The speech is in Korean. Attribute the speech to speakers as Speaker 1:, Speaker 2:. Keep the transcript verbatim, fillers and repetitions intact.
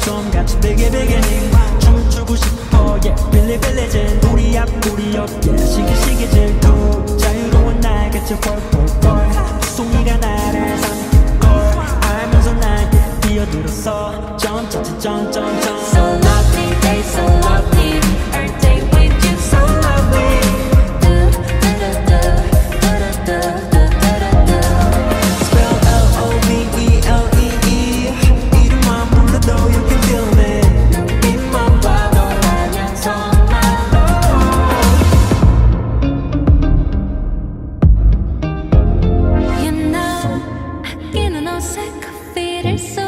Speaker 1: 좀 같이 biggie biggie 춤추고 싶어 yeah 빌리 빌리진 우리 앞 우리 옆 yeah 시기 시기 질투 자유로운 날개처럼 펄펄펄 두 송이가 나를 삼킬 걸 알면서 나에게 뛰어들었어 Jump jump jump jump jump
Speaker 2: So lovely day so lovely Our day with you so lovely Do do do do do do do do do
Speaker 1: Spell L O V E L E E 이름만 불러도 you can feel me 눈빛만 봐도
Speaker 2: 너라면 정말로 You know 아끼는 옷에 커피를 쏟아